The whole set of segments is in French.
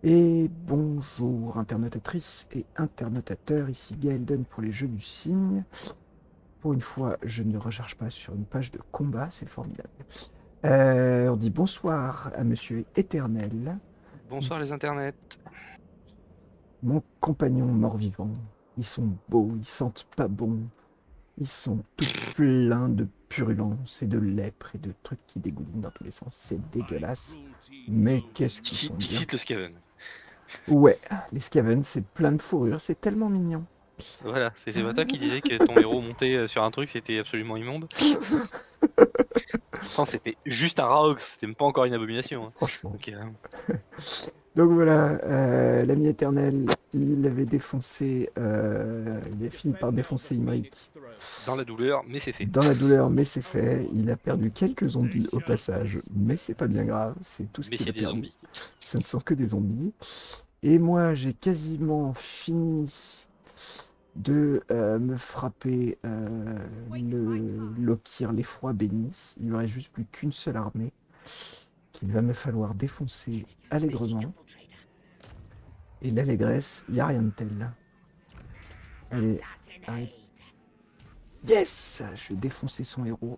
Et bonjour internautatrices et internautateurs, ici Gaelden pour les Jeux du Cygne. Pour une fois, je ne recharge pas sur une page de combat, c'est formidable. On dit bonsoir à Monsieur Éternel, Bonsoir les internets. mon compagnon mort-vivant. Ils sont beaux, ils sentent pas bon, ils sont tout pleins de purulence et de lèpre et de trucs qui dégoulinent dans tous les sens. C'est dégueulasse, mais qu'est-ce qu'ils sont bien. Tifit le Skaven. Ouais, les Skaven, c'est plein de fourrure, c'est tellement mignon. Voilà, c'est pas toi qui disais que ton héros montait sur un truc, c'était absolument immonde. Pourtant c'était juste un Raox, c'était même pas encore une abomination. Hein. Franchement. Donc, Donc voilà, l'ami éternel, il avait défoncé, il a fini par défoncer Imric dans la douleur, mais c'est fait. dans la douleur, mais c'est fait. Il a perdu quelques zombies au passage, mais c'est pas bien grave, c'est tout ce Mais qu'il c'est a des perdu. zombies. Ce ne sont que des zombies. Et moi, j'ai quasiment fini de me frapper le Lokir, l'effroi béni. Il n'y aurait juste plus qu'une seule armée qu'il va me falloir défoncer allègrement. Et l'allégresse, il n'y a rien de tel. Allez, arrête. Yes! Je vais défoncer son héros.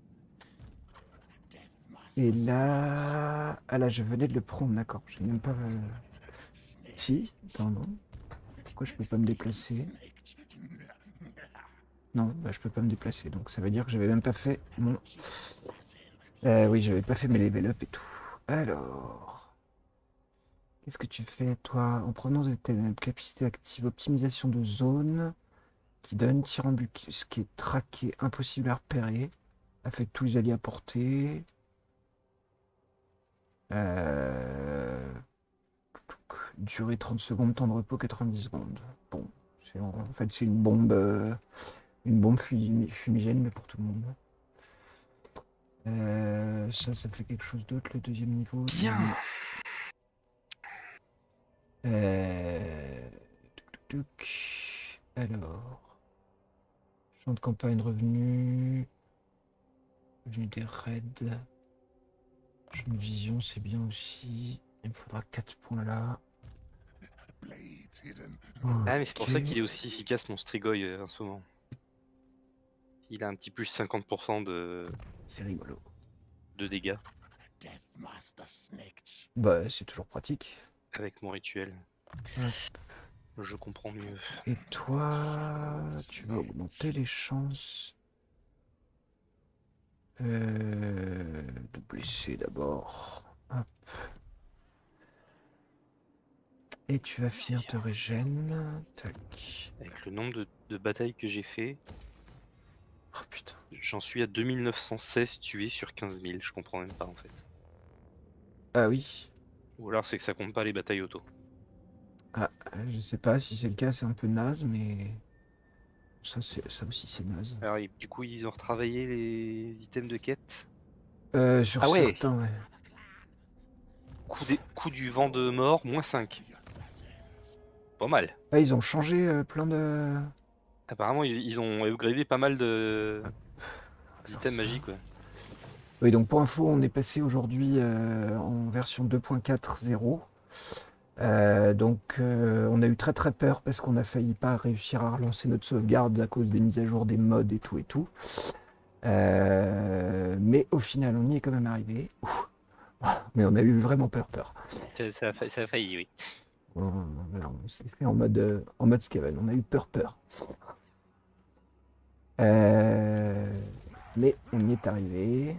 Et là... Ah là, je venais de le prendre, d'accord. J'ai même pas... Si? Attends, non. Pourquoi je peux pas me déplacer? Non, bah je peux pas me déplacer. Donc ça veut dire que j'avais même pas fait mon... oui, j'avais pas fait mes level up et tout. Alors... Qu'est-ce que tu fais, toi? En provenance de tes capacités actives, optimisation de zone, qui donne tir en but, ce qui est traqué, impossible à repérer, affecte tous les alliés à portée. Durée 30 secondes, temps de repos 90 secondes. Bon, en fait c'est une bombe fumigène, mais pour tout le monde. Ça fait quelque chose d'autre, le deuxième niveau. Bien. Euh, Alors, champ de campagne revenu, revenu des raids, champ de vision c'est bien aussi. Il me faudra 4 points là. Ah mais c'est pour ça Ok. qu'il est aussi efficace mon Strigoi en ce moment. Il a un petit plus 50% C'est rigolo. de dégâts Bah, c'est toujours pratique. avec mon rituel. Hop. Je comprends mieux. Et toi, tu vas augmenter les chances de blesser d'abord. Hop. Et tu vas finir te régène. Tac. Avec le nombre de batailles que j'ai fait, Oh putain. j'en suis à 2916 tués sur 15 000, je comprends même pas en fait. Ah oui. Ou alors c'est que ça compte pas les batailles auto. Ah, je sais pas si c'est le cas, c'est un peu naze, mais ça aussi c'est naze. Alors du coup ils ont retravaillé les items de quête. Sur Ah ouais, certains, ouais. coup du vent de mort, moins 5. Pas mal. Ah, ils ont changé plein de. Apparemment ils ont upgradé pas mal Hop, on va faire d'items ça. magiques. Ouais. Oui, donc pour info, on est passé aujourd'hui en version 2.4.0. On a eu très très peur parce qu'on a failli pas réussir à relancer notre sauvegarde à cause des mises à jour des mods et tout et tout. Mais au final, on y est quand même arrivé. Ouh. Mais on a eu vraiment peur. Ça a failli, oui. On s'est fait en mode Skaven. On a eu peur. Mais on y est arrivé.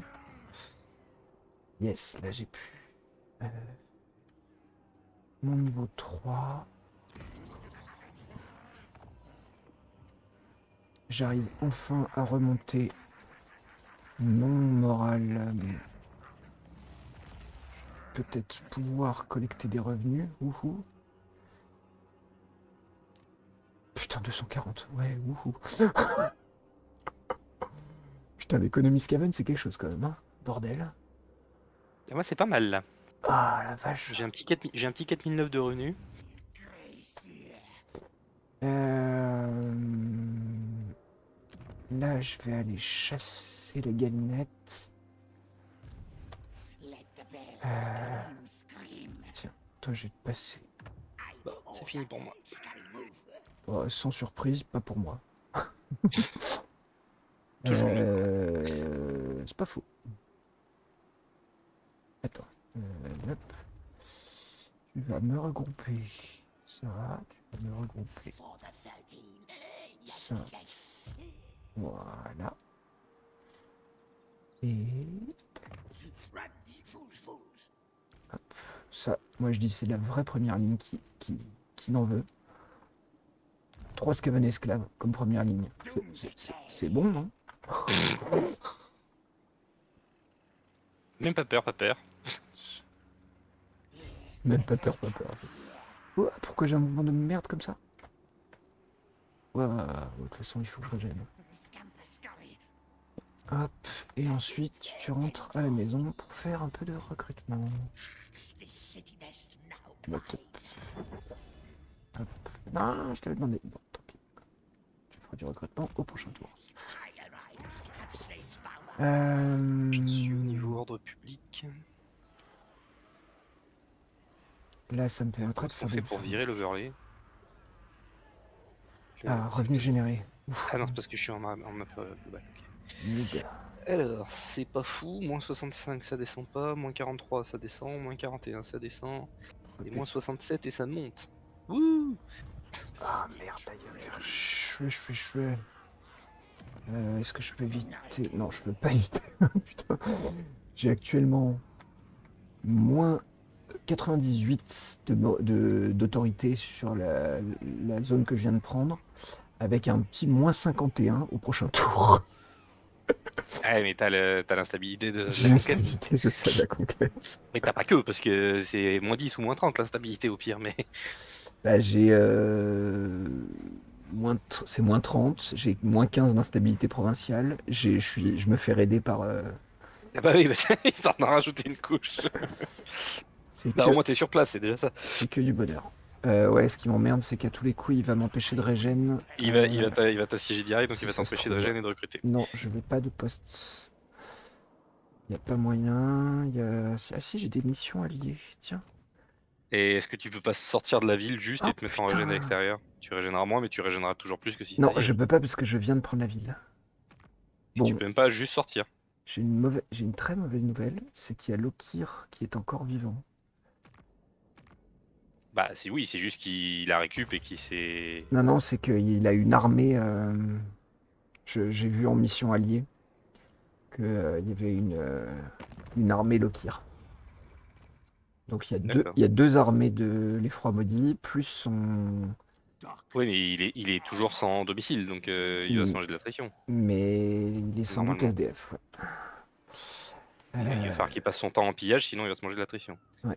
Yes, là j'ai pu. Mon niveau 3. J'arrive enfin à remonter mon moral. Peut-être pouvoir collecter des revenus. Wouhou. Putain, 240. Ouais, wouhou. Putain, l'économie Skaven, c'est quelque chose quand même, hein. Bordel. Et moi c'est pas mal là. Ah, la vache. J'ai un petit 4009 de revenus. Euh... Là, je vais aller chasser les galinettes. Tiens, toi, je vais te passer. Bon, c'est fini pour moi. Oh, sans surprise, pas pour moi. Toujours mieux. C'est pas faux. Attends. Hop. Tu vas me regrouper. Ça, tu vas me regrouper. Ça. Voilà. Et ça, moi je dis c'est la vraie première ligne qui n'en veut. 3 Skaven esclaves comme première ligne. C'est bon, non? Même pas peur, pas peur. Même pas peur, pas peur. Oh, pourquoi j'ai un mouvement de merde comme ça? Ouais, de toute façon il faut que je régène. Hop, et ensuite tu rentres à la maison pour faire un peu de recrutement. Bah, top. Hop. Non, je t'avais demandé. Bon, tant pis. Tu feras du recrutement au prochain tour. Je suis au niveau ordre public. Là, ça me permettra Comment de est-ce qu'on faire fait des... pour virer l'overlay? Ah, revenu généré. Ouf. Ah non, c'est parce que je suis en map globale. Ok. Mid. Alors, c'est pas fou. Moins 65, ça descend pas. Moins 43, ça descend. Moins 41, ça descend. Et moins 67, et ça monte. Wouh! Ah merde, d'ailleurs. Chouais. Est-ce que je peux éviter? Non, je peux pas éviter. Putain. J'ai actuellement moins 98 d'autorité sur la zone que je viens de prendre, avec un petit moins 51 au prochain tour. Ah, mais t'as l'instabilité de J'ai la conquête. l'instabilité, c'est ça, de la conquête. Mais t'as pas que, parce que c'est moins 10 ou moins 30 l'instabilité au pire, mais. Bah, j'ai c'est moins 30, j'ai moins 15 d'instabilité provinciale, je me fais raider par... Ah bah oui, bah, histoire d'en rajouter une couche. c'est Bah que, au moins t'es sur place, c'est déjà ça. c'est que du bonheur. Ouais, ce qui m'emmerde, c'est qu'à tous les coups, il va m'empêcher de régène. Il va t'assiéger direct, donc Si il va ça se t'empêcher de trouve. régénérer et de recruter. Non, je veux pas de poste. Il n'y a pas moyen. Ah si, j'ai des missions alliées. Tiens. Et est-ce que tu peux pas sortir de la ville juste Oh et te mettre en régène à putain. l'extérieur? Tu régénéreras moins, mais tu régénéreras toujours plus que si Non, t'as y je allais. peux pas parce que je viens de prendre la ville. Et tu Bon, peux même pas juste sortir. j'ai une très mauvaise nouvelle, c'est qu'il y a Lokir qui est encore vivant. Bah c'est oui, c'est juste qu'il a récup et qu'il s'est... Non, non, c'est qu'il a une armée. J'ai vu en mission alliée qu'il y avait une armée Lokir. Donc D'accord. il y a deux armées de l'effroi maudit, plus son... Oui, mais il est toujours sans domicile, donc il va se manger de l'attrition, Mais il est sans doute normalement. SDF. Ouais. Il va falloir qu'il passe son temps en pillage, sinon il va se manger de l'attrition. Ouais.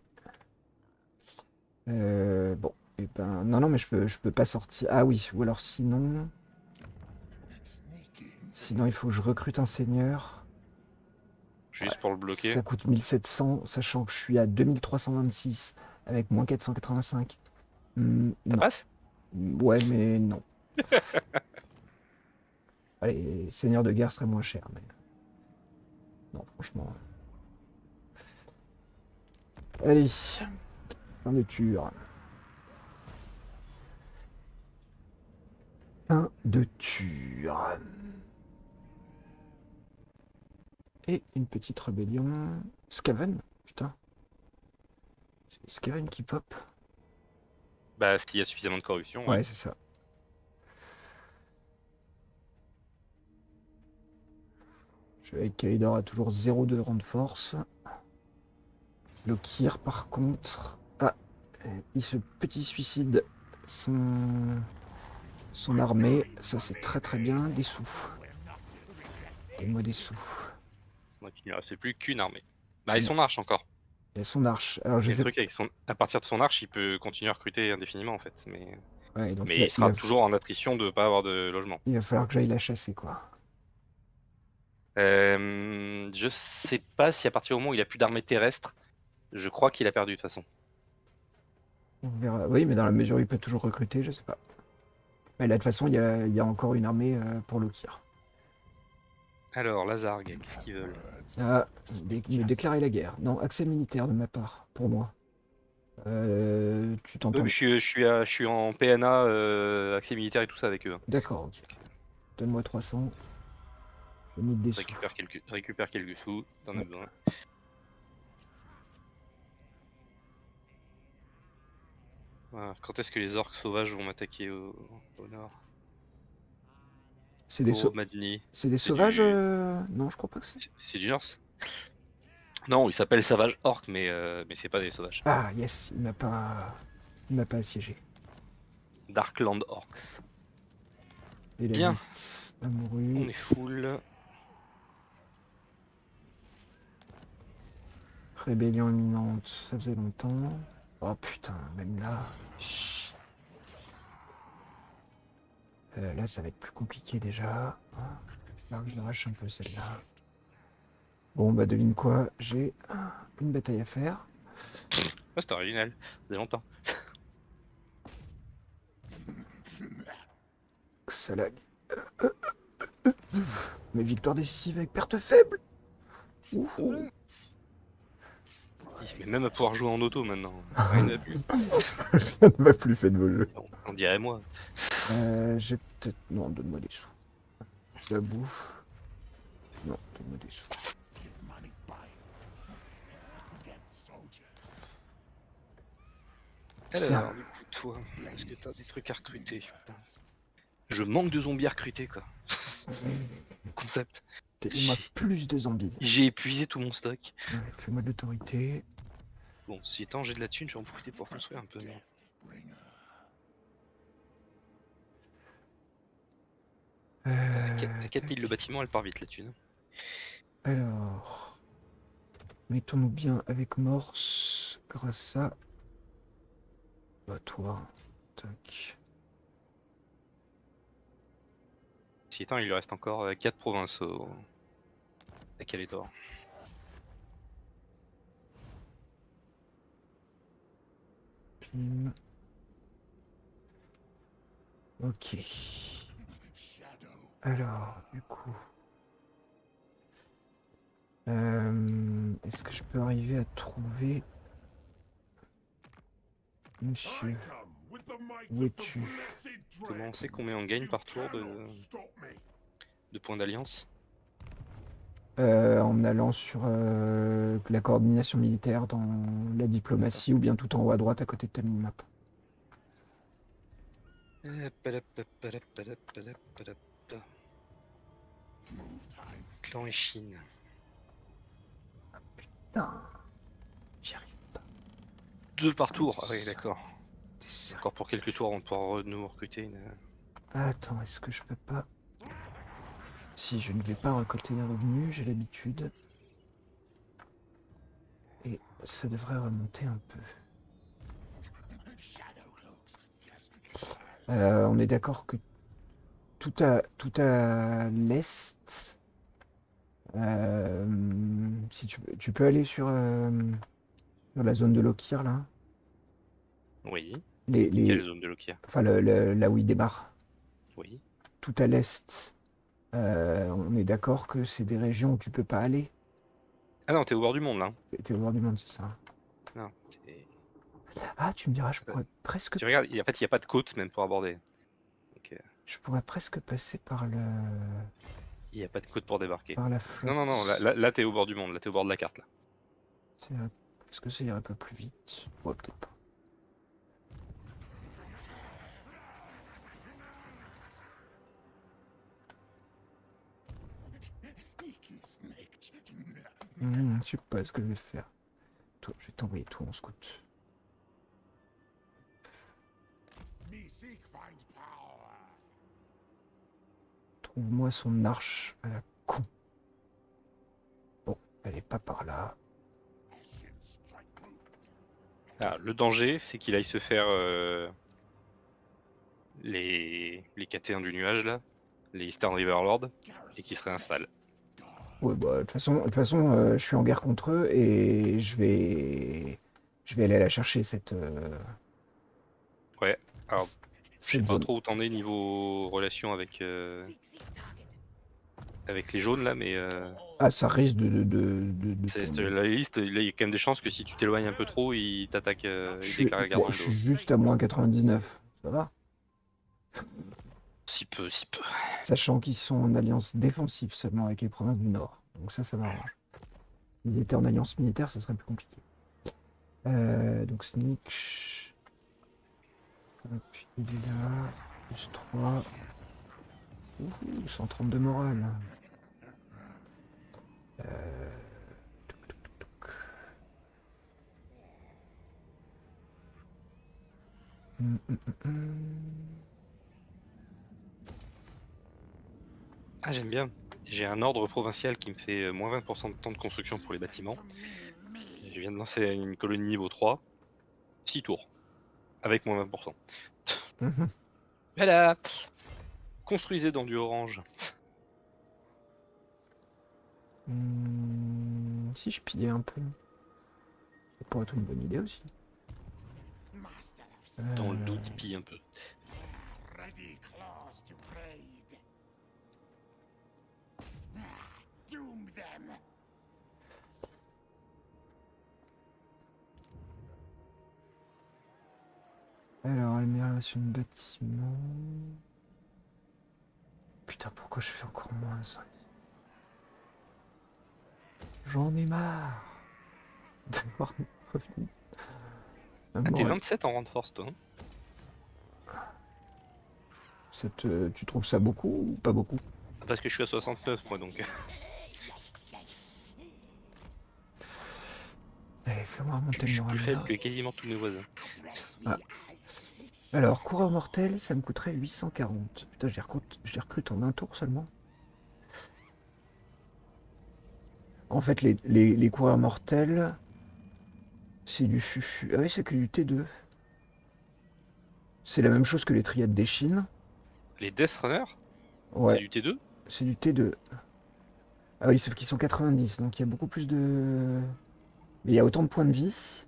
Bon, et ben non, non, mais je peux pas sortir. Ah oui, ou alors sinon, il faut que je recrute un seigneur. Juste pour le bloquer. Ça coûte 1700, sachant que je suis à 2326 avec moins 485. Ça Non. passe? Ouais, mais non. Allez, seigneur de guerre serait moins cher, mais non, franchement. Allez, fin de tur. Fin de tur. Et une petite rébellion. Skaven, putain. C'est Skaven qui pop. Bah s'il y a suffisamment de corruption, ouais. Ouais, c'est ça. Je suis avec Kalidor à toujours 0 de rang de force. Lokir, par contre... Ah, il se petit suicide son armée. Ça, c'est très très bien. Des sous. Donne-moi des sous. Donc il ne reste plus qu'une armée. Bah et son arche encore. Il y a son arche. Alors, je Et le sais... truc avec à partir de son arche, il peut continuer à recruter indéfiniment en fait. Ouais, donc Mais il sera toujours en attrition de pas avoir de logement. il va falloir que j'aille la chasser, quoi. Je sais pas si à partir du moment où il a plus d'armée terrestre, je crois qu'il a perdu de toute façon. On verra. Oui, mais dans la mesure où il peut toujours recruter, je sais pas. Mais là, de toute façon, il y a encore une armée pour Lokir. Alors, Lazargue, qu'est-ce qu'ils veulent? Ah, me déclarer la guerre. Non, accès militaire de ma part, pour moi. Tu Ouais, t'entends. mais je suis en PNA, accès militaire et tout ça avec eux. Hein. D'accord, ok. Donne-moi 300. Je vais mettre des sous. Récupère quelques sous, t'en as Ouais. besoin. Voilà. Quand est-ce que les orques sauvages vont m'attaquer au nord? C'est des, Koro Madini. c'est des C'est sauvages du. Non, je crois pas que c'est. C'est du Norse? Non, ils s'appellent sauvages orques, mais c'est pas des sauvages. Ah, yes, il m'a pas. Il m'a pas assiégé. Darkland Orcs. Et la Bien, vite on amoureux. est full. Rébellion imminente, ça faisait longtemps. Oh putain, même là. Chut. Là, ça va être plus compliqué déjà. Là, je lâche un peu celle-là. Bon, bah devine quoi, j'ai une bataille à faire. Ah, c'est original, ça faisait longtemps. Ça lag. Mais victoire décisive avec perte faible. Ouh. Il se met même à pouvoir jouer en auto maintenant. Rien n'a plus. Ça ne m'a plus fait de vos jeux. On dirait moi. J'ai peut-être... Non, donne-moi des sous. La bouffe. Non, donne-moi des sous. Alors, du coup, toi, est-ce que t'as des trucs à recruter? Putain. Je manque de zombies à recruter, quoi. Concept. Fais-moi plus de zombies. J'ai épuisé tout mon stock. Ouais, fais-moi de l'autorité. Bon, si étant j'ai de la thune, je vais en profiter pour construire un peu. À 4000 le bâtiment, elle part vite la thune. Alors... Mettons-nous bien avec Morse. Grâce à... Bah toi. Tac. Si étant, il lui reste encore 4 provinces à Calédor. Pim. Ok. Alors, du coup... est-ce que je peux arriver à trouver... Monsieur... Où es-tu? Comment on sait combien on gagne par tour de points d'alliance? En allant sur la coordination militaire dans la diplomatie ou bien tout en haut à droite à côté de ta minimap. Clan et Chine. Putain, j'y arrive pas. 2 par tour, ah oui d'accord. T'es sérieux? Encore pour quelques tours on pourra nous recruter une... Attends, est-ce que je peux pas... Si, je ne vais pas récolter les revenus, j'ai l'habitude. Et ça devrait remonter un peu. On est d'accord que tout à l'est... si tu peux aller sur la zone de Lokir, là. Oui. Les, Quelle zone de Lokia? enfin, là où il démarre. Oui. Tout à l'est, on est d'accord que c'est des régions où tu peux pas aller. Ah non, t'es au bord du monde là. T'es au bord du monde, c'est ça. Non, t'es... Ah, tu me diras, je pourrais presque, Tu regardes, en fait il n'y a pas de côte même pour aborder. Donc, je pourrais presque passer par il n'y a pas de côte pour débarquer. par la flotte. Non, là t'es au bord du monde, là t'es au bord de la carte là. Est-ce que ça irait pas plus vite? Ouais, peut-être pas. Je sais pas ce que je vais faire. Toi, je vais t'envoyer tout en scout. Trouve-moi son arche à la con. Bon, elle est pas par là. Ah, le danger c'est qu'il aille se faire les KT1 du nuage là, les Eastern River Lord, et qu'il se réinstalle. Ouais, bah, de toute façon, je suis en guerre contre eux et je vais aller la chercher cette, Ouais, alors je sais cette pas zone. trop où t'en es niveau relation avec avec les jaunes là, mais Ah, ça risque c'est tomber. la liste. Il y a quand même des chances que si tu t'éloignes un peu trop, il t'attaque, il déclare la guerre Bon, dans je le suis dos. juste à moins 99. Ça va? Si peu, si peu. Sachant qu'ils sont en alliance défensive seulement avec les provinces du Nord. Donc ça m'arrange. S'ils étaient en alliance militaire, ça serait plus compliqué. Donc Snitch. Hop, il est là. Plus 3. Ouh, 130 de morale. Hum, hum, hum, hum. Ah, j'aime bien. J'ai un ordre provincial qui me fait moins 20% de temps de construction pour les bâtiments. Je viens de lancer une colonie niveau 3. 6 tours. Avec moins 20%. Mhm. Voilà. Construisez dans du orange. Si je pillais un peu, ça pourrait être une bonne idée aussi. Dans le doute, pille un peu. Alors, amélioration de bâtiment. Putain, pourquoi je fais encore moins ça? J'en ai marre d'avoir revenu. Ah, t'es Maman, 27 en renforce, toi. tu trouves ça beaucoup ou pas beaucoup? Ah, parce que je suis à 69, moi, donc. Allez, fais-moi remonter Je le suis plus moral faible là. que quasiment tous mes voisins. Ah. Alors, coureur mortel, ça me coûterait 840. Putain, je les recrute en un tour seulement. En fait, les coureurs mortels, c'est du fufu. Ah oui, c'est que du T2. C'est la même chose que les triades des Chines. Les Death Runners, c'est Ouais, du T2. c'est du T2. Ah oui, sauf qu'ils sont 90, donc il y a beaucoup plus de... Mais il y a autant de points de vie.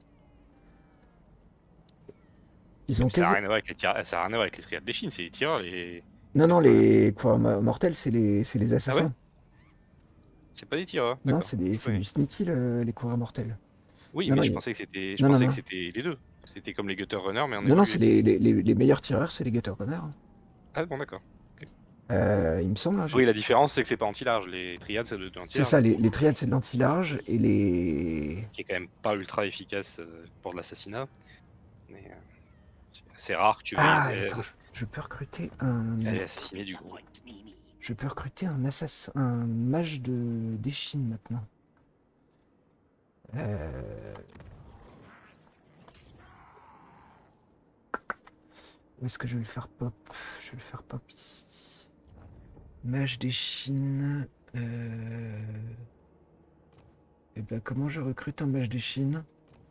Ils Mais ont ça n'a quasi... rien à voir avec les tireurs, ça a rien à voir avec les triades des Chines, c'est les tireurs, les Non, non, Death Runners. les coureurs mortels, c'est les Ah ouais? assassins. C'est pas des tireurs, Non, d'accord. Je c'est du connais. sneaky, les coureurs mortels. Oui, Non, mais non, je pensais je non, non, pensais que non. c'était les deux. C'était comme les Gutter Runners, mais en Non, non, c'est évolué. les meilleurs tireurs, c'est les Gutter Runners. Ah bon, d'accord. Ok. Il me semble, hein, Oui, la différence, c'est que c'est pas anti-large. Les triades, c'est de c'est anti-large, ça, du coup. les triades, c'est de l'anti-large, et les... Ce qui est quand même pas ultra efficace pour de l'assassinat. Mais c'est rare que tu veuilles Ah, attends, je peux recruter un... aller assassiner du gros. Je peux recruter un assassin, un mage d'Eschine maintenant. Euh, Où est-ce que je vais le faire pop? Je vais le faire pop ici. Mage d'Eschine. Et ben comment je recrute un mage d'Eschine?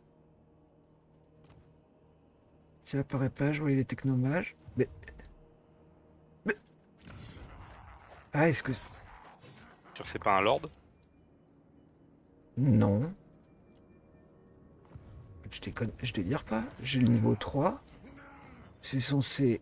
Ça apparaît pas, je voyais les technomages. Mais... Ah, est-ce que... Sûr que c'est pas un lord? Non. Je délire pas. J'ai le niveau 3. C'est censé...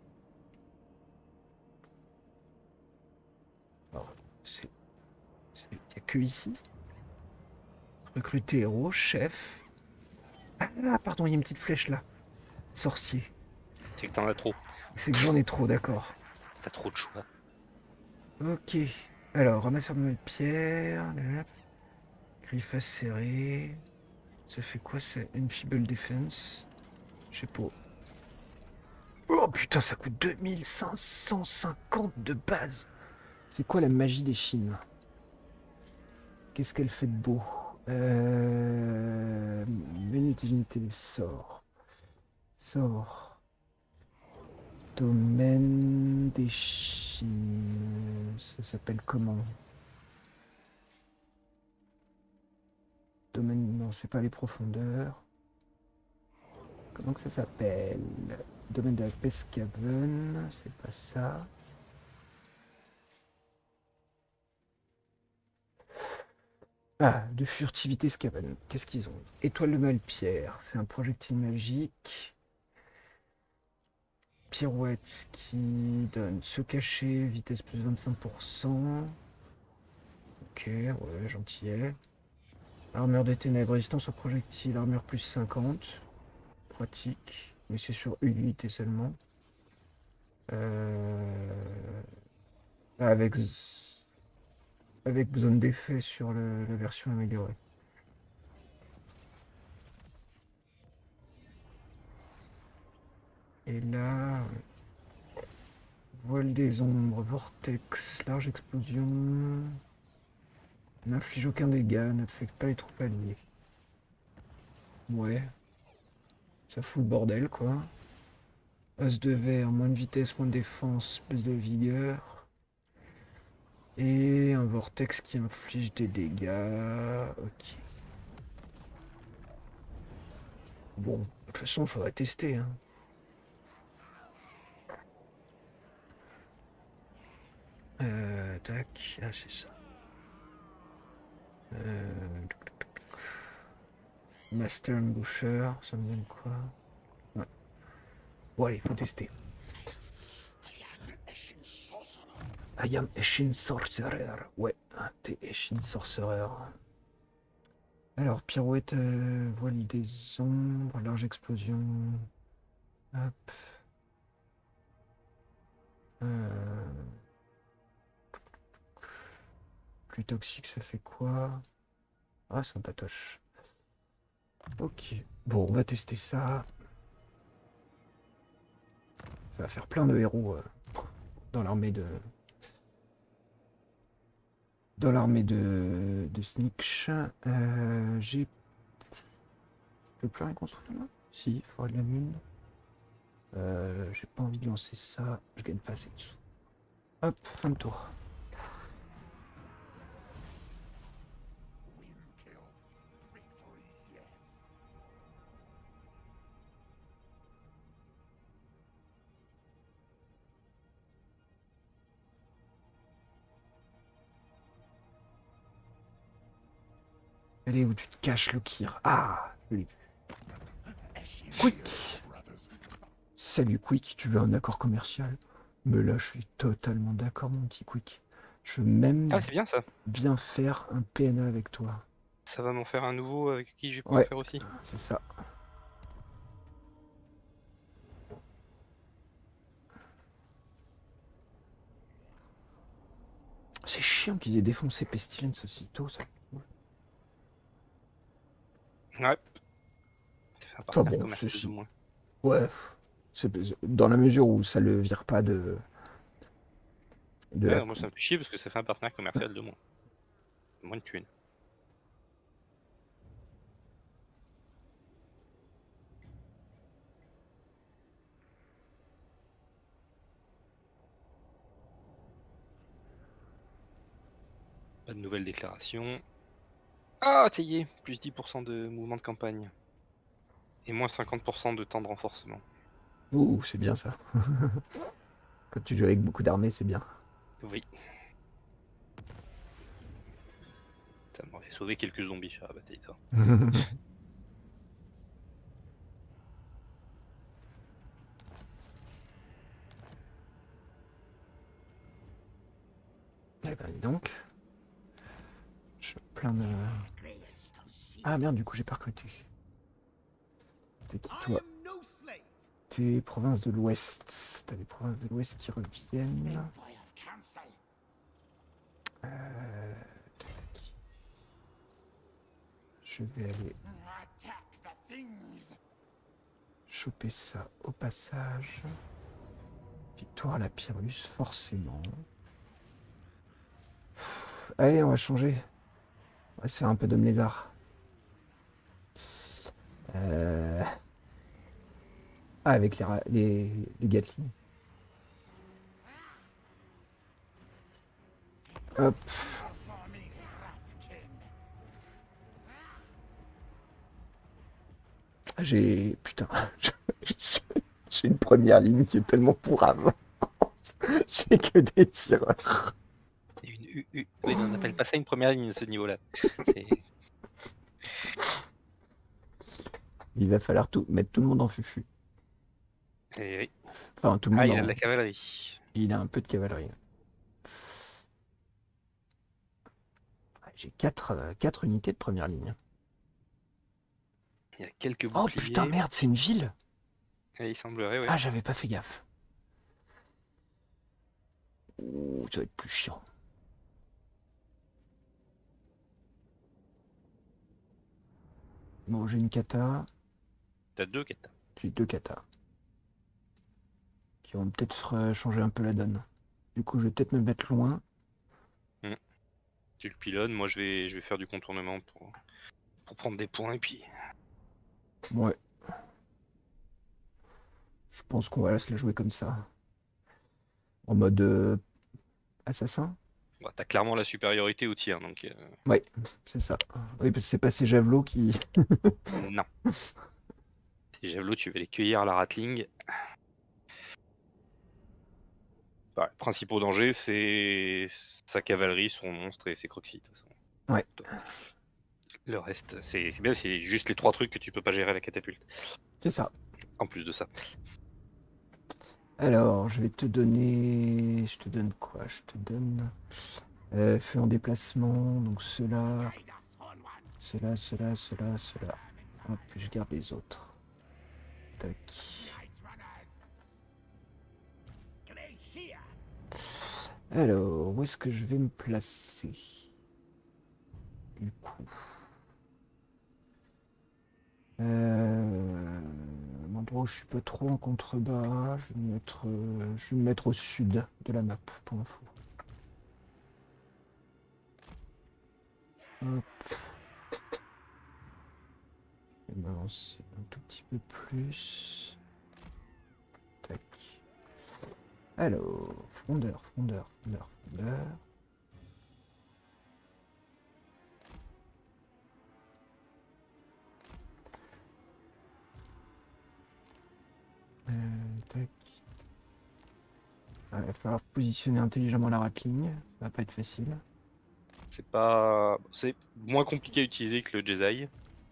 Alors, il n'y a que ici. Recruter héros, chef. Ah, pardon, il y a une petite flèche là. Sorcier. C'est que t'en as trop. C'est que j'en ai trop, d'accord. T'as trop de choix. Ok. Alors, ramasseur de pierre. Griffe acérée. Ça fait quoi, c'est une feeble defense? Je sais pas. Oh putain, ça coûte 2550 de base. C'est quoi la magie des Chines? Qu'est-ce qu'elle fait de beau? Menu d'unité des sorts. Sort. Domaine des Chines. Ça s'appelle comment? Domaine. Non, c'est pas les profondeurs. Comment que ça s'appelle? Domaine de la Pescaven. C'est pas ça. Ah, de furtivité Scaven. Qu'est-ce qu'ils ont? Étoile de Malpierre. C'est un projectile magique. Pirouette qui donne se cacher, vitesse plus 25%. ouais, gentillet. Armure des ténèbres, résistance aux projectiles, armure plus 50. Pratique, mais c'est sur une unité seulement. Avec zone d'effet sur la version améliorée. Et là, voile des ombres, vortex, large explosion. N'inflige aucun dégât, n'affecte pas les troupes alliées. Ouais. Ça fout le bordel, quoi. Os de verre, moins de vitesse, moins de défense, plus de vigueur. Et un vortex qui inflige des dégâts. Ok. Bon, de toute façon, il faudrait tester, hein. Tac, ah c'est ça. Master Emboucher, ça me donne quoi? Ouais. Ouais, il faut tester. I am Eshin Sorcerer. Ouais, t'es Eshin Sorcerer. Alors, pirouette, voile des ombres, large explosion. Hop. Plus toxique, ça fait quoi? Ah, sympatoche. Ok. Bon, on va tester ça. Ça va faire plein de héros dans l'armée de... Dans l'armée de Sneaksh. J'ai... Je peux plus rien construire là? Si, il faudra de la mine. J'ai pas envie de lancer ça. Je gagne pas assez de sous. Hop, fin de tour. Elle est où tu te caches, Lokir? Ah, lui. Quick! Salut Quick, tu veux un accord commercial? Mais là, je suis totalement d'accord, mon petit Quick. Je veux même Ah, c'est bien ça. bien faire un PNA avec toi. Ça va m'en faire un nouveau avec qui je vais pouvoir Ouais, faire aussi. c'est ça. C'est chiant qu'ils aient défoncé Pestilence aussitôt, ça. Ouais. Ça fait un Enfin partenaire bon, commercial de ceci. moins. Ouais, c'est dans la mesure où ça le vire pas de Ouais, la... non, moi ça me fait chier parce que ça fait un partenaire commercial de moins. Moins de thunes. Pas de nouvelles déclarations. Ah, ça y est, plus 10% de mouvement de campagne. Et moins 50% de temps de renforcement. Ouh, c'est bien ça. Quand tu joues avec beaucoup d'armées, c'est bien. Oui. Ça m'aurait sauvé quelques zombies sur la bataille, ça. Eh ben dis donc. Je plein de... Ah merde, du coup j'ai pas recruté. C'est qui toi? T'es provinces de l'Ouest. T'as les provinces de l'Ouest qui reviennent. Tac. Je vais aller choper ça au passage. Victoire à la Pyrrhus, forcément. Allez, on va changer. On va se faire un peu d'homme lézard. Ah, avec les Gatling. Hop. J'ai... Putain. J'ai une première ligne qui est tellement pourrave. J'ai que des tireurs. Oui, on n'appelle pas ça une première ligne à ce niveau-là. Il va falloir mettre tout le monde en fufu. Oui. Enfin, tout le Ah, monde il a en... de la cavalerie. Il a un peu de cavalerie. J'ai 4 unités de première ligne. Il y a quelques Oh boucliers. putain, merde, c'est une ville. Et il semblerait, ouais. Ah, j'avais pas fait gaffe. Ouh, ça va être plus chiant. Bon, j'ai une kata. T'as 2 katas. J'ai 2 katas. Qui vont peut-être changer un peu la donne. Du coup, je vais peut-être me mettre loin. Tu le pilonnes, moi je vais faire du contournement pour prendre des points et puis. Ouais. Je pense qu'on va se la jouer comme ça. En mode assassin. Bah, t'as clairement la supériorité au tir, donc. Ouais, c'est ça. Oui, parce que c'est pas ces javelots qui... Non. Tes javelots, tu vas les cueillir à la ratling. Bah, le principal danger, c'est sa cavalerie, son monstre et ses croxy, de toute façon. Ouais. Le reste, c'est bien, c'est juste les 3 trucs que tu peux pas gérer à la catapulte. C'est ça. En plus de ça. Alors, je vais te donner... Je te donne quoi? Je te donne... feu en déplacement, donc ceux-là... Ceux-là. Hop, je garde les autres. Tac. Alors, où est-ce que je vais me placer? Du coup... un endroit où je suis pas trop en contrebas, je vais me mettre au sud de la map, pour info. Hop. Je vais m'avancer un tout petit peu plus. Tac. Alors, frondeur. Tac. Ah, il va falloir positionner intelligemment la ratling, ça va pas être facile. C'est moins compliqué à utiliser que le Jesai.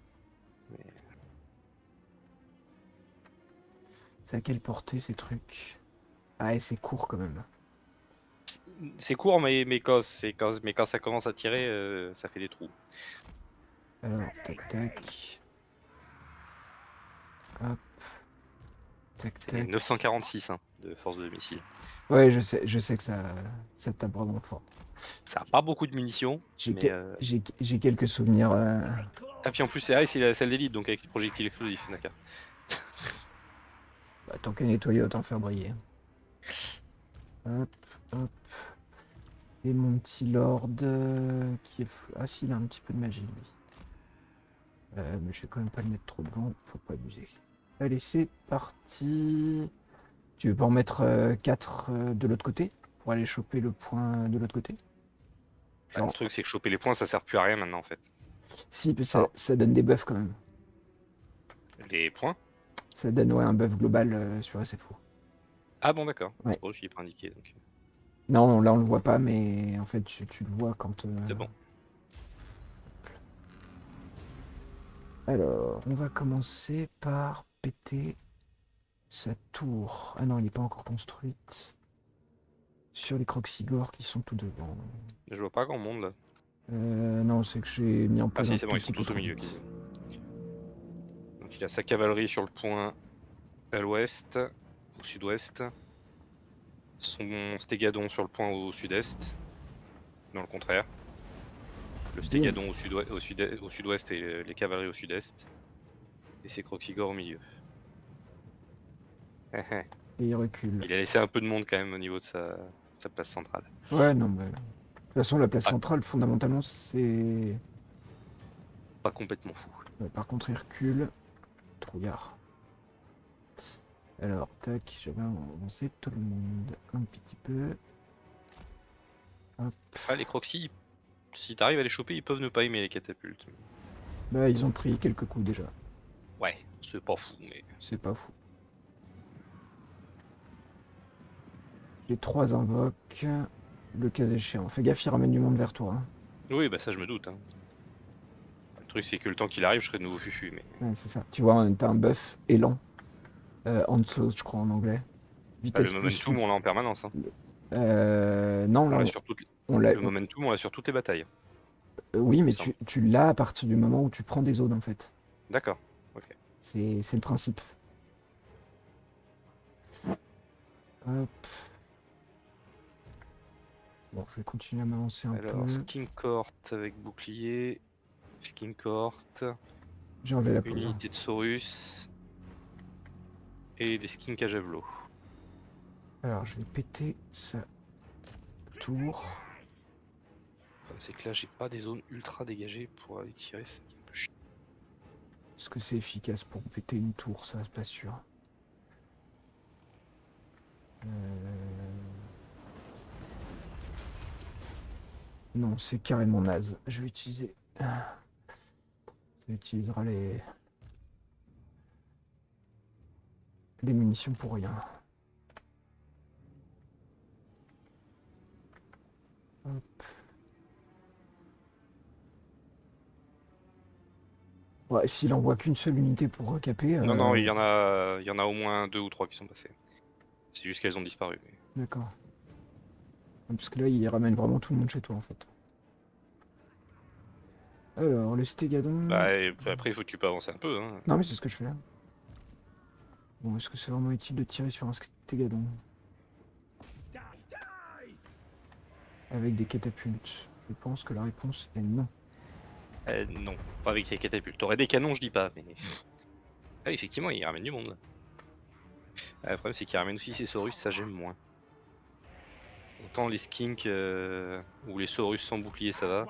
C'est à quelle portée ces trucs? Ah, et c'est court quand même. C'est court, mais quand ça commence à tirer, ça fait des trous. Alors, tac. Hop. C'est 946 hein, de force de missile. Ouais, je sais que ça tape vraiment fort. Ça a pas beaucoup de munitions. J'ai quelques souvenirs. Ah, puis en plus, c'est la salle d'élite, donc avec les projectiles explosifs, Naka. Bah, tant qu'à nettoyer, autant faire briller. Hop. Et mon petit lord qui est... Ah si, il a un petit peu de magie, lui. Mais je vais quand même pas le mettre trop devant, faut pas abuser. Allez, c'est parti. Tu veux pas en mettre 4 de l'autre côté pour aller choper le point de l'autre côté? Le truc, c'est que choper les points, ça sert plus à rien maintenant en fait. Si, mais ça donne des buffs quand même. Les points? Ça donne un buff global sur SFO. Ah bon, d'accord. Ouais. C'est pour ça qu'il est pas indiqué. Donc. Non, là on le voit pas, mais en fait tu le vois quand. C'est bon. Alors, on va commencer par péter sa tour. Ah non, il n'est pas encore construite. Sur les croxigores qui sont tout devant. Je vois pas grand monde là. Non, c'est que j'ai mis en place. Ah si, c'est bon, ils sont tous au milieu. Donc il a sa cavalerie sur le point à l'ouest, au sud-ouest. Son stégadon sur le point au sud-est. Dans le contraire. Le stégadon au sud-ouest et les cavaleries au sud-est. Et ses croxigores au milieu. Et il recule. Il a laissé un peu de monde quand même au niveau de sa place centrale. Ouais, non, mais... De toute façon, la place centrale, fondamentalement, c'est... Pas complètement fou. Ouais, par contre, il recule. Trouillard. Alors, tac, j'avais avancé tout le monde un petit peu. Hop. Ah, les croxy, si t'arrives à les choper, ils peuvent ne pas aimer les catapultes. Bah, ils ont pris quelques coups déjà. Ouais, c'est pas fou, mais... C'est pas fou. Les 3 invoques, le cas échéant. Fais gaffe, il ramène du monde vers toi. Hein. Oui, bah ça je me doute. Hein. Le truc c'est que le temps qu'il arrive, je serai de nouveau fufu. Mais... Ouais, c'est ça. Tu vois, t'as un buff élan. Onslaught, je crois, en anglais. Vitesse le momentum, on l'a en permanence. Hein. Non, on là, l'a sur toutes les... Le momentum, on l'a sur toutes les batailles. Oui, mais semble. tu l'as à partir du moment où tu prends des zones en fait. D'accord. Ok. C'est le principe. Hop. Bon, je vais continuer à m'avancer un Alors, peu. skin court avec bouclier. Skin court. J'ai enlevé la Une pause. unité de Saurus. Et des skins à javelot. Alors, je vais péter sa tour. C'est que là, j'ai pas des zones ultra dégagées pour aller tirer. C'est un peu chiant. Est-ce que c'est efficace pour péter une tour? Ça, c'est pas sûr. Non, c'est carrément naze. Je vais utiliser... Ça utilisera les munitions pour rien. Hop. Ouais, s'il envoie qu'une seule unité pour recaper... Non, non, il y en a au moins 2 ou 3 qui sont passés. C'est juste qu'elles ont disparu. D'accord. Parce que là, il ramène vraiment tout le monde chez toi, en fait. Alors, le stégadon... Bah, et après, il faut que tu peux avancer un peu. Hein. Non, mais c'est ce que je fais là. Bon, est-ce que c'est vraiment utile de tirer sur un stégadon? Avec des catapultes. Je pense que la réponse est non. Non, pas avec les catapultes. T'aurais des canons, je dis pas, mais. Ah, effectivement, il ramène du monde. Le problème, c'est qu'il ramène aussi ses Saurus, ça j'aime moins. Autant les skinks ou les Saurus sans bouclier, ça va.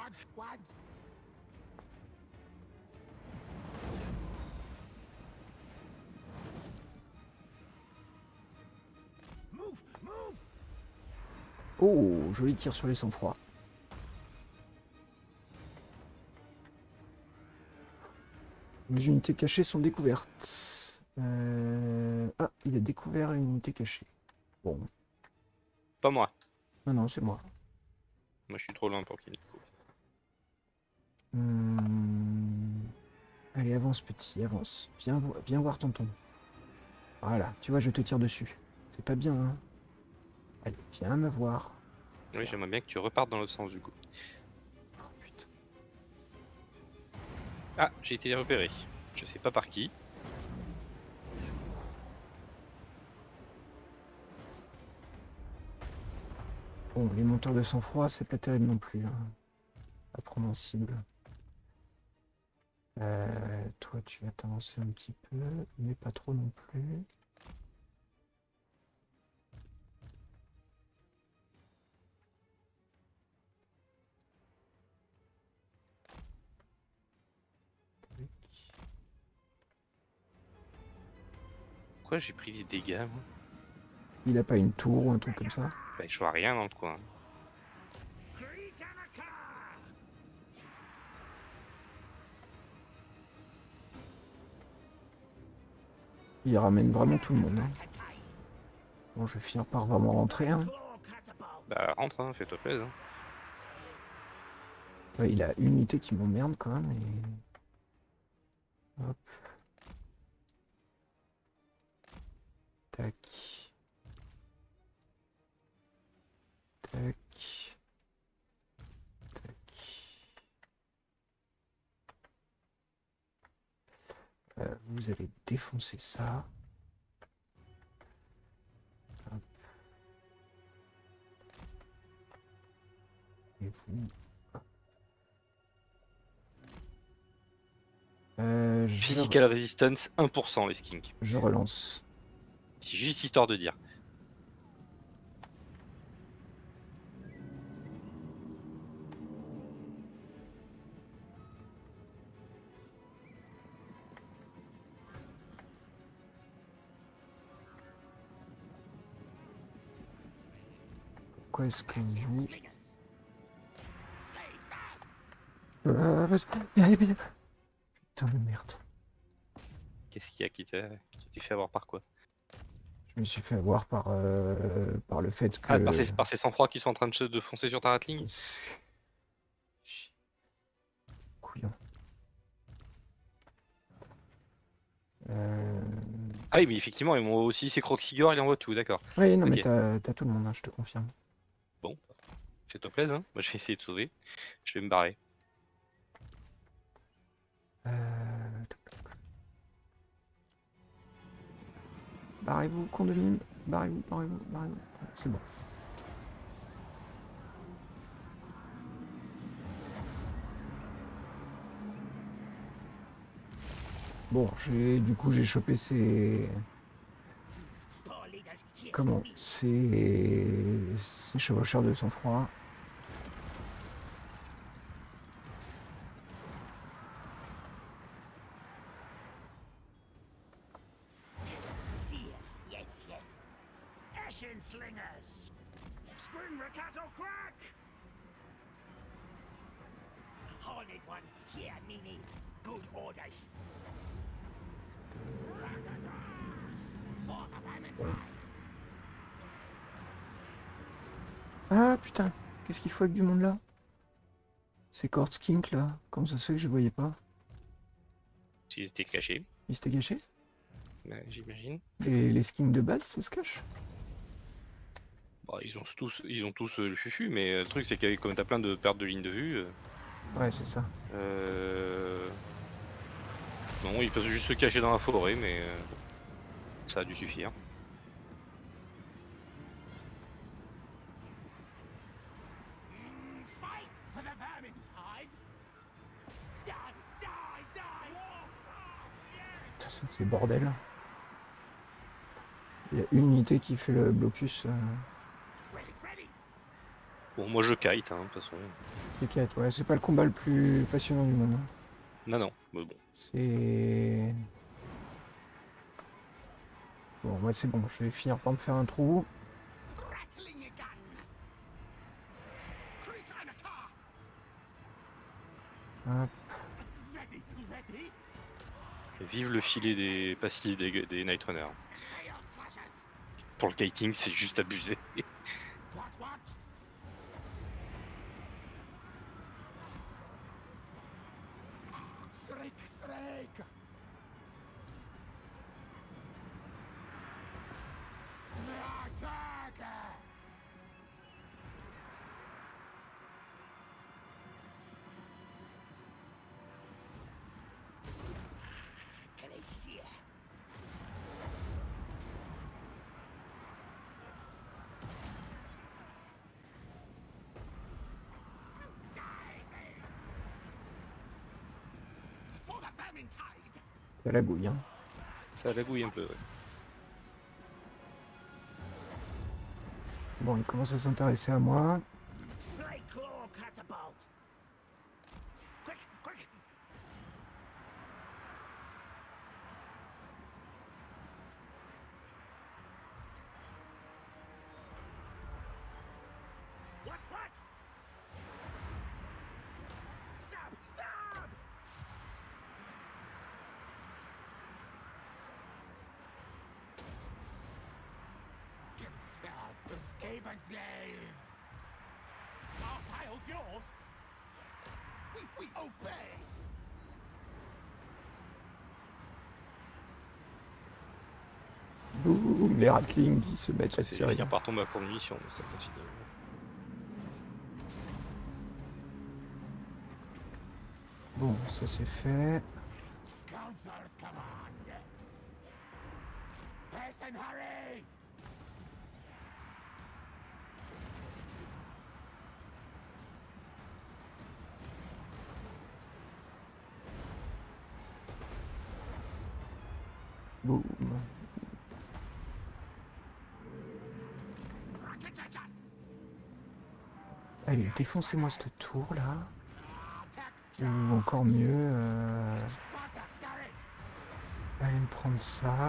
Oh, joli tir sur les sang-froid. Les unités cachées sont découvertes. Ah, il a découvert une unité cachée. Bon, Pas moi. non, non, c'est moi. Moi, je suis trop loin pour qu'il découvre. Allez, avance, petit, avance. Viens voir tonton. Voilà, tu vois, je te tire dessus. C'est pas bien, hein. Allez, viens me voir. Oui, j'aimerais bien que tu repartes dans l'autre sens du coup. Oh, putain. Ah, j'ai été repéré. Je sais pas par qui. Bon, les monteurs de sang-froid, c'est pas terrible non plus, hein, à prendre en cible. Toi, tu vas t'avancer un petit peu, mais pas trop non plus. Pourquoi j'ai pris des dégâts, moi? Il a pas une tour ou un truc comme ça? Bah, je vois rien dans le coin. Il ramène vraiment tout le monde, hein. Bon, je vais finir par vraiment rentrer, hein. Bah, rentre, hein, fais-toi plaisir. Hein. Ouais, il a une unité qui m'emmerde quand même. Hop. Tac. Tac. Tac. Vous allez défoncer ça. Hop. Et vous... Physical Resistance 1% les skinks. Je relance. C'est juste histoire de dire. Pourquoi est-ce que vous... Putain de merde. Qu'est-ce qu'il y a qui t'a fait avoir par quoi? Je me suis fait avoir par le fait que... Ah, par ces 103 qui sont en train de foncer sur ta Ratling? Couillon. Ah oui, mais effectivement, ils m'ont aussi ces Croxigor, il envoie tout, d'accord. Oui, non, Ok. mais t'as tout le monde, hein, je te confirme. Bon, fais-toi plaisir, hein. Moi je vais essayer de sauver. Je vais me barrer. Barrez-vous, con de mime. Barrez-vous, barrez-vous, barrez-vous. C'est bon. Bon, j'ai chopé ces... Comment? Ces chevaucheurs de sang-froid. Slingers! Scream Rakato crack! Horned one here, Nini. Good orders. Ah putain, qu'est-ce qu'il faut avec du monde là? C'est Kortskink là, comment ça se fait que je voyais pas? S'ils étaient cachés, Ils s'étaient cachés? bah, j'imagine. Les skins de base, ça se cache? Bah, ils ont tous le fufu, mais le truc c'est que comme t'as plein de pertes de ligne de vue, Ouais, c'est ça. non, ils peuvent juste se cacher dans la forêt, mais bon, ça a dû suffire. Fight for the Vermintide! Die, die, die! Putain, c'est le bordel. Il y a une unité qui fait le blocus. Ready, ready! Bon, moi je kite, hein, de toute façon. T'inquiète, ouais, c'est pas le combat le plus passionnant du monde. Hein. Non, non, mais bon. C'est... Bon, moi c'est bon, je vais finir par me faire un trou. Rattling your gun! Cretan a car! Hop. Ready, ready! Vive le filet des passifs des Night Runners. Tail slashers! Pour le kiting, c'est juste abusé. What? Shriek! Attack! Glacier! For the Vermintide! C'est à la gouille, hein. Ça lagouille un peu, ouais. Bon, il commence à s'intéresser à moi. Blade Claw Catapult! Quick, quick! What? Stab! The Skaven slaves! Our tile's yours! We obey! Boum, les ratlings qui se mettent à C'est tirer. finir par tomber à court de munitions, mais ça continue. Bon, ça c'est fait. Council's command! Hasten, hurry! Boum. Allez, défoncez-moi cette tour là. Ou encore mieux, allez me prendre ça.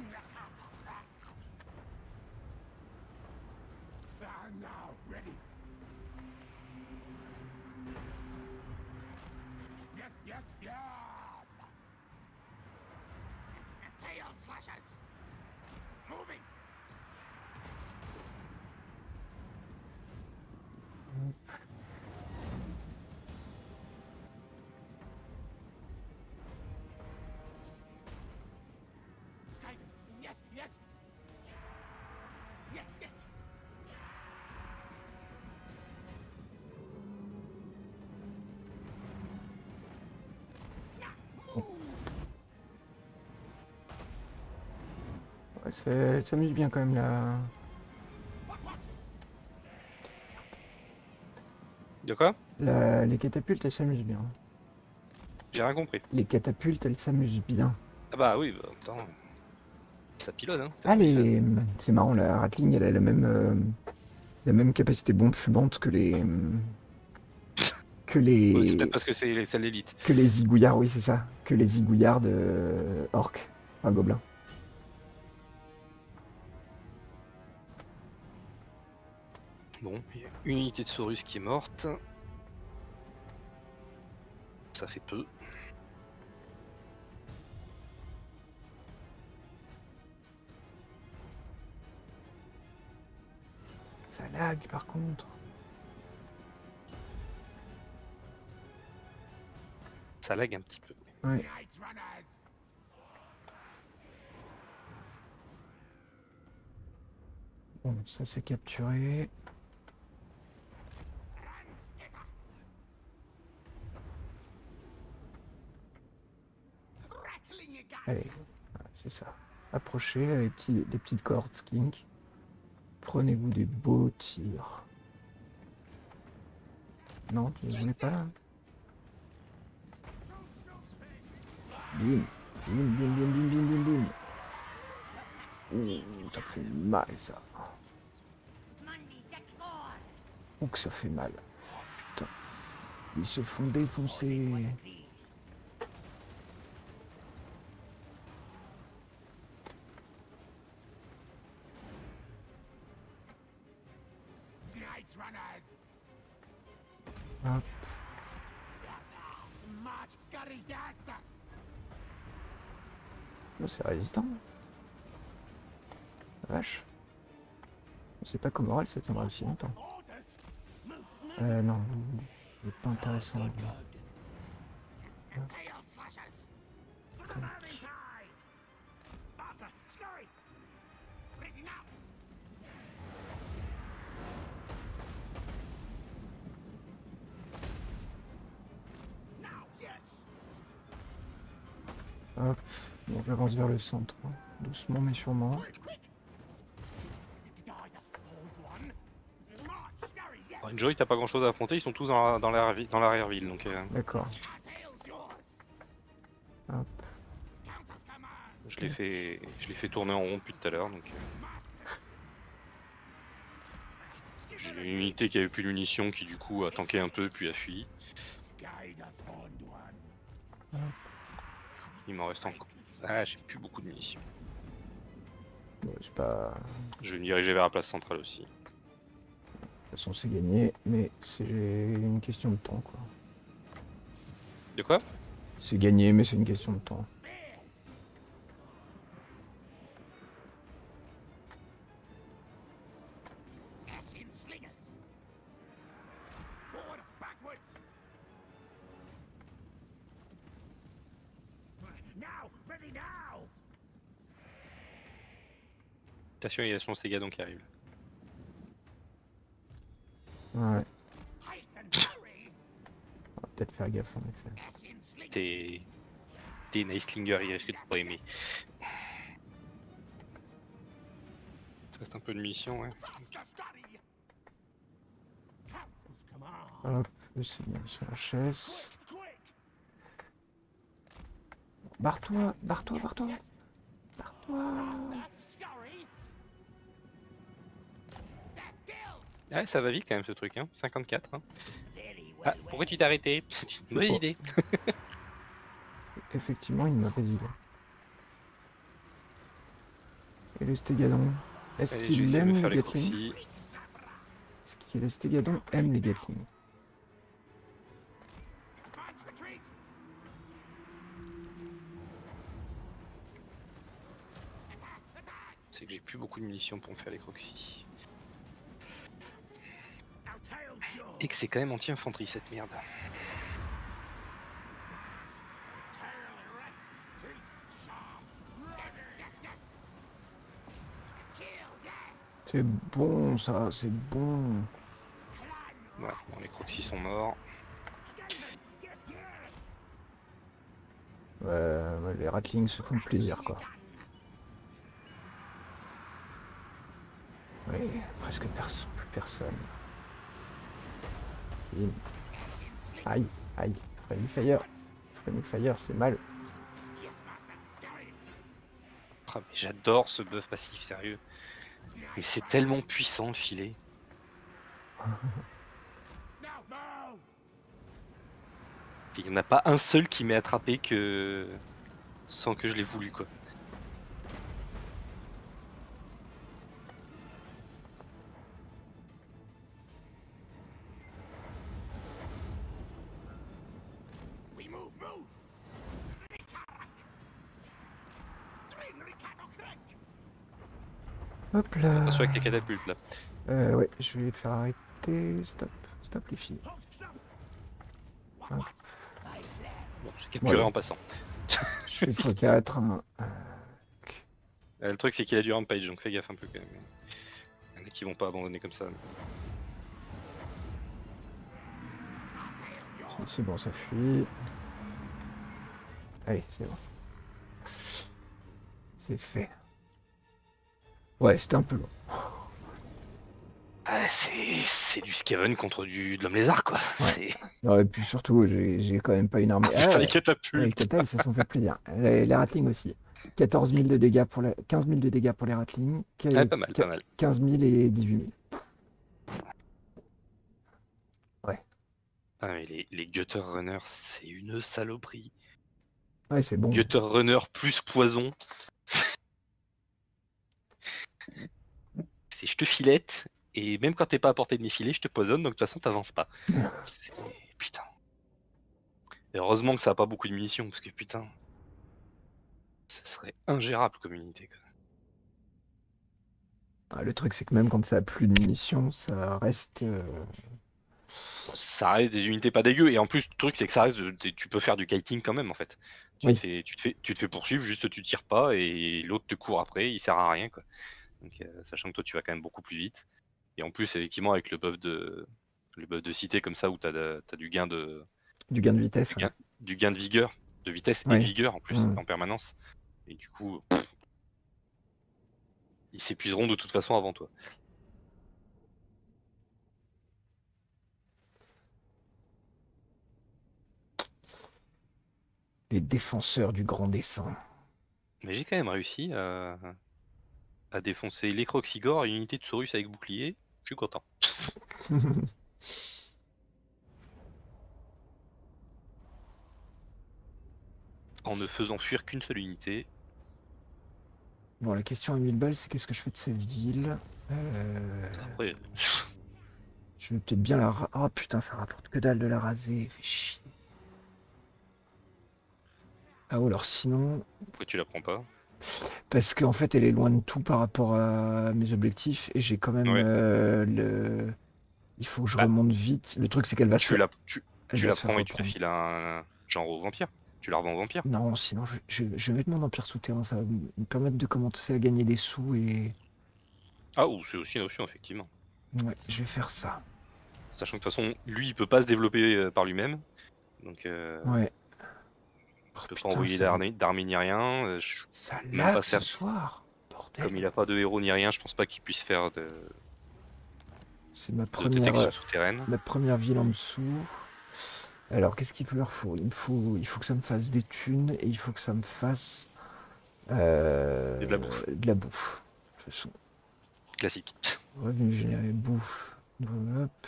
Now, ready. Yes. Tail slashers. Moving. Skaven. Yes. Elle s'amuse bien quand même là. De quoi? Les catapultes, elles s'amusent bien. J'ai rien compris. Les catapultes, elles s'amusent bien. Ah bah oui, bah, attends. Ça pilote, hein. Ah, c'est marrant, la Ratling, elle a la même capacité bombe fumante que les. Que Ouais, c'est peut-être les. parce que c'est celle d'élite. Que les zigouillards, oui, c'est ça. Que les zigouillards de orc. Enfin, gobelin. Bon, il y a une unité de Saurus qui est morte. Ça fait peu. Ça lag par contre. Ça lag un petit peu. Ouais. Night runners. Bon, ça c'est capturé. Ranskitter. Rattling again. Allez, voilà, c'est ça. Approchez les petites cordes skink. Prenez-vous des beaux tirs. Non, tu ne voulais pas là? Bim. Bim, bim, bim, bim, bim, bim, bim. Ouh, ça fait mal ça. Mundi Sekor. Ouh que ça fait mal. Putain. Ils se font défoncer. Night runners. Hop. March scurry gas. Oh, c'est résistant. La vache. C'est pas comme Oral, ça tiendra aussi longtemps. Orders. Non, c'est pas intéressant. lui. Tail slashers. For the Marintide. Faster. Scurry. Ready now. Now, yes. Hop. Donc j'avance vers le centre. Doucement mais sûrement. Quick, quick. Guide us, old one. March scurry, yes. Alors, Enjoy, t'as pas grand chose à affronter, ils sont tous dans l'arrière-ville, donc D'accord. Our tail's yours. Hop. Countess command. je l'ai fait tourner en rond depuis tout à l'heure. Donc Masters. j'ai une unité qui avait plus de munitions qui du coup a tanké un peu puis a fui. Guide us, old one. Il m'en reste encore. Ah, j'ai plus beaucoup de munitions. Bon, c'est pas. Je vais me diriger vers la place centrale aussi. De toute façon c'est gagné, mais c'est une question de temps quoi. De quoi? C'est gagné, mais c'est une question de temps. Spears. Ashen slingers. Forward, backwards. Now, ready now. Attention, il y a son Ségadon qui arrive. Ouais. Hasten, hurry. On va peut-être faire gaffe en effet. Ashen slingers. T'es Nightlinger, il risque de pas aimer. Il reste un peu de munitions, ouais. Faster, study. Countess command. Hop, c'est bien sur la chaise. Quick, quick. Barre-toi, barre-toi, barre-toi. Yes. Barre-toi. Faster, scurry. That kill. Ouais, ça va vite quand même ce truc, hein. 54. Hein. Very well. Ah, pourquoi tu t'es arrêté? C'est une mauvaise pas. idée. Effectivement, il m'a pas dit. Et le Stégadon, est-ce Allez, je vais qu'il essayer de me aime faire les les Gatling? croquis. Est-ce que le Stégadon aime les Gatling? Advance retreat. Attack, attack. C'est que j'ai plus beaucoup de munitions pour me faire les croquis. Our tail's yours. Et que c'est quand même anti-infanterie cette merde. Tail erect, teeth sharp. Yes, yes. Kill, yes. C'est bon ça, c'est bon. Climb. Ouais, bon, les croquis sont morts. Skaven. Yes, yes. Ouais, les Ratlings se font plaisir quoi. Allez, presque personne. Plus personne. Bim. Aïe, aïe. Friendly Fire. Friendly Fire, c'est mal. Yes, master. Scurry. Ah, mais j'adore ce buff passif, sérieux. Mais c'est tellement puissant le filet. Now move. Il n'y en a pas un seul qui m'est attrapé que sans que je l'ai voulu, quoi. We move. Rikarak. Strin Rikatokrek. Hop là. Attention avec les catapultes là. Ouais, je vais faire arrêter. Stop. Stop les filles. Hop. Bon, c'est capturé Ouais. en passant. Je fais x4. Le truc c'est qu'il a du rampage, donc fais gaffe un peu quand même. Il y en a qui vont pas abandonner comme ça. C'est bon, ça fuit. Allez, c'est bon. C'est fait. Ouais, c'était un peu long. Ah, c'est du Skaven contre de l'homme lézard quoi. Ouais. Non, et puis surtout, j'ai quand même pas une armée. Putain, les les catapultes. catapultes, ça s'en fait plaisir. Les Ratling aussi. 14 000 de dégâts pour 15 000 de dégâts pour les Ratling. Ah, pas mal, pas mal. 15 000 et 18 000. Ah mais les Gutter Runners, c'est une saloperie. Ouais, c'est bon. Gutter Runner plus poison. C'est je te filette, et même quand t'es pas à portée de mes filets, je te poisonne, donc de toute façon t'avances pas. Putain. Et heureusement que ça a pas beaucoup de munitions, parce que putain, ça serait ingérable comme unité. Quoi. Ah, le truc, c'est que même quand ça a plus de munitions, ça reste. Ça reste des unités pas dégueu, et en plus le truc c'est que ça reste, tu peux faire du kiting quand même en fait. Tu, Oui. tu te fais poursuivre, juste tu tires pas, et l'autre te court après, il sert à rien quoi. Donc sachant que toi tu vas quand même beaucoup plus vite. Et en plus effectivement avec le buff de cité comme ça où t'as du gain de Du gain de vitesse. du gain de vigueur, de vitesse et Ouais. de vigueur en plus Mm. en permanence. Et du coup, ils s'épuiseront de toute façon avant toi. Les défenseurs du grand dessin. Mais j'ai quand même réussi à défoncer les Croxigor et une unité de Saurus avec bouclier. Je suis content. En ne faisant fuir qu'une seule unité. Bon, la question à 1000 balles, c'est qu'est-ce que je fais de cette ville Après, Je vais peut-être bien la... Oh putain, ça rapporte que dalle de la raser. Fait chier. Ah, ou alors sinon... pourquoi tu la prends pas? Parce qu'en fait, elle est loin de tout par rapport à mes objectifs. Et j'ai quand même Ouais. le... Il faut que je Bah, remonte vite. Le truc, c'est qu'elle va se Tu faire... la, elle tu va la se faire prends et tu te reprendre. files un genre au vampire. Tu la revends au vampire. Non, sinon, je vais mettre mon empire souterrain. Ça va me permettre de commencer à gagner des sous et... Ah, ou c'est aussi une option, effectivement. Ouais, je vais faire ça. Sachant que de toute façon, lui, il peut pas se développer par lui-même. Donc, Ouais. Oh, il peut pas putain, envoyer d'armée ni rien. ça même pas lag ce certes. soir. Bordel. Comme il a pas de héros ni rien, je pense pas qu'il puisse faire de C'est ma détection souterraine. première ville en dessous. Alors, qu'est-ce qu'il leur faut? Il faut que ça me fasse des thunes et il faut que ça me fasse Et de la bouffe. de la bouffe. De toute façon, Classique. revenu généré bouffe. Hop.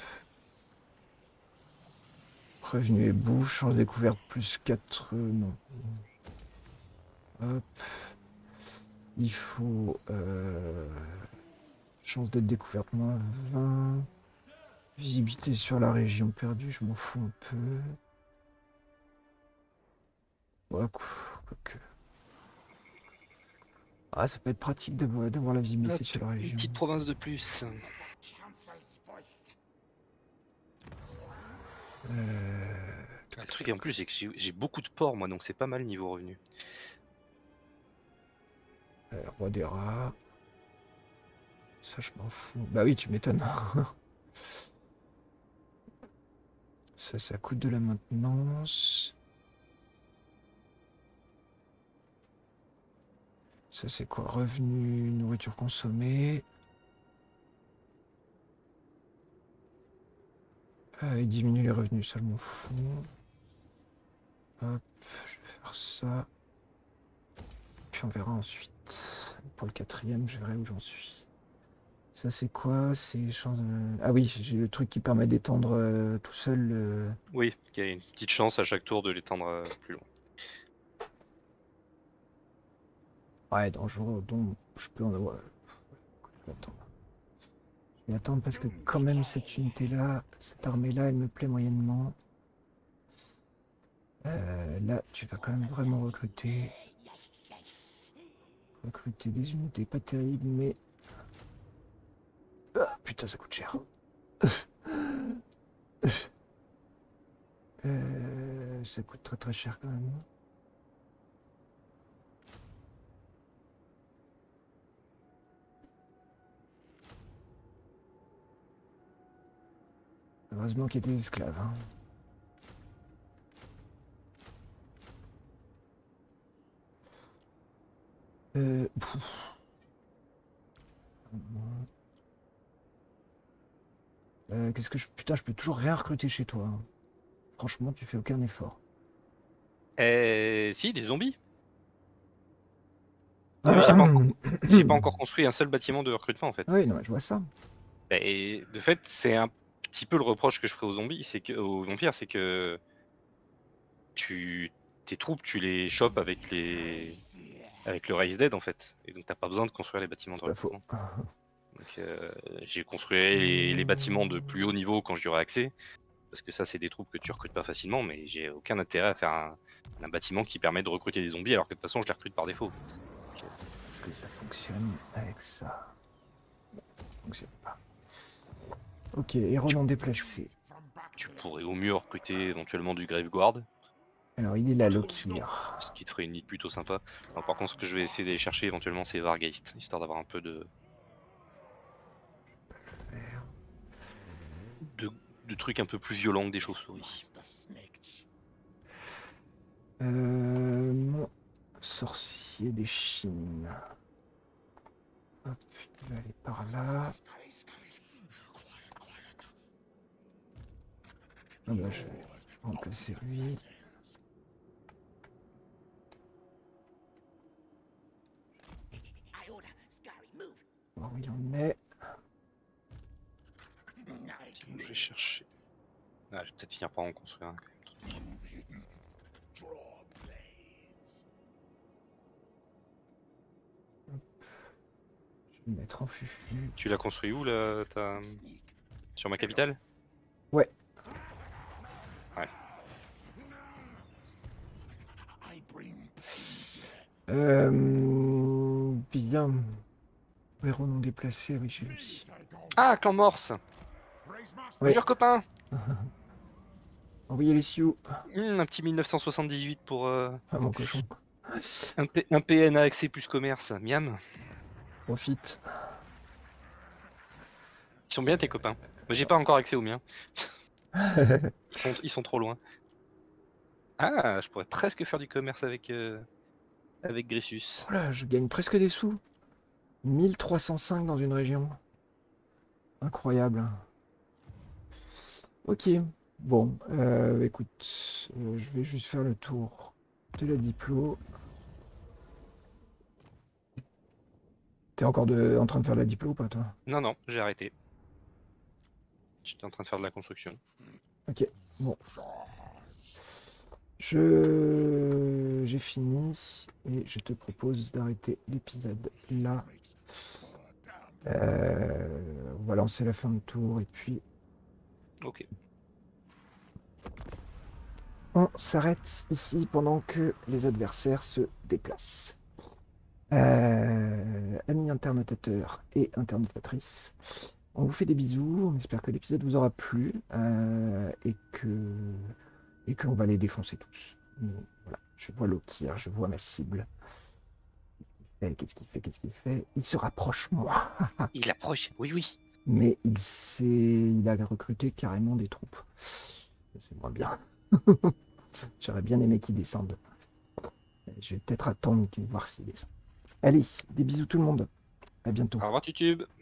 Revenu et bouffe, chance découverte plus 4. Non. Hop. Il faut chance d'être découverte moins 20. Visibilité sur la région perdue, je m'en fous un peu. Ouais, quoique. Ah, ça peut être pratique d'avoir la visibilité sur la Une région. petite province de plus. Council's voice. Le truc, en plus, c'est que j'ai beaucoup de ports, moi, donc c'est pas mal niveau revenu. Roi des rats. Ça, je m'en fous. Bah oui, tu m'étonnes. Ça coûte de la maintenance. Ça, c'est quoi? Revenu, nourriture consommée. Il diminue les revenus, ça je m'en fous. Hop, je vais faire ça. Puis on verra ensuite. Pour le 4e, je verrai où j'en suis. Ça c'est quoi? C'est chance de... Ah oui, j'ai le truc qui permet d'étendre tout seul. Oui, il y a une petite chance à chaque tour de l'étendre plus loin. Ouais, dangereux, donc je peux en avoir... Je vais attendre. Je vais attendre parce que quand même cette unité-là, cette armée-là, elle me plaît moyennement. Là, tu vas quand même vraiment recruter des unités pas terribles, mais... Ah, putain, ça coûte cher. Ça coûte très très cher quand même. Heureusement qu'il y a des esclaves. Hein. Qu'est-ce que je... Putain, je peux toujours rien recruter chez toi. Hein. Franchement, tu fais aucun effort. Si, des zombies. J'ai pas encore construit un seul bâtiment de recrutement en fait. Oui, non, je vois ça. Et de fait, c'est un petit peu le reproche que je ferai aux zombies, c'est que aux vampires, c'est que tes troupes, tu les chopes avec le Raise Dead en fait, et donc t'as pas besoin de construire les bâtiments de C'est pas faux. recrutement. Donc j'ai construit les bâtiments de plus haut niveau quand j'y aurai accès, parce que ça c'est des troupes que tu recrutes pas facilement, mais j'ai aucun intérêt à faire un bâtiment qui permet de recruter des zombies alors que de toute façon je les recrute par défaut. Est-ce que ça fonctionne avec ça? Non, ça fonctionne pas. Ok, héros non déplacé. Tu pourrais au mieux recruter éventuellement du Graveguard, Alors il est là, Lokir. ce qui te ferait une lead plutôt sympa. Alors, par contre, ce que je vais essayer d'aller chercher éventuellement, c'est Vargeist, histoire d'avoir un peu de trucs un peu plus violents que des chauves-souris. Mon sorcier des Chines. Hop, il va aller par là. Ah bah, je vais remplacer lui. Voir où il en est. Sinon, je vais chercher. Ah, je vais peut-être finir par en construire un quand même. Je vais me mettre en fufu. Tu l'as construit où là sur ma capitale? Ouais. Ouais. Bien. Héros non déplacé, oui, j'ai lui. Ah, Clan Morse. Ouais. Bonjour copain. Envoyez les Sioux. Un petit 1978 pour Ah, mon cochon. un PN à accès plus commerce. Miam. Profite. Ils sont bien tes copains. Moi j'ai pas encore accès aux miens. Ils sont trop loin. Ah, je pourrais presque faire du commerce avec Grissus. Oh là, je gagne presque des sous. 1305 dans une région. Incroyable. Ok. Bon, écoute, je vais juste faire le tour de la diplo. T'es encore en train de faire la diplo ou pas, toi? Non, non, j'ai arrêté. J'étais en train de faire de la construction. Ok, bon. J'ai fini et je te propose d'arrêter l'épisode là. On va lancer la fin de tour et puis Ok. on s'arrête ici pendant que les adversaires se déplacent. Amis internotateurs et internotatrices, on vous fait des bisous, on espère que l'épisode vous aura plu et qu'on va les défoncer tous. Voilà, je vois Lokir, je vois ma cible. Qu'est-ce qu'il fait? Il se rapproche, moi. Il approche, oui, oui. Mais il a recruté carrément des troupes. C'est moins bien. J'aurais bien aimé qu'il descende. Je vais peut-être attendre qu'il voir s'il descend. Allez, des bisous tout le monde. À bientôt. Au revoir YouTube.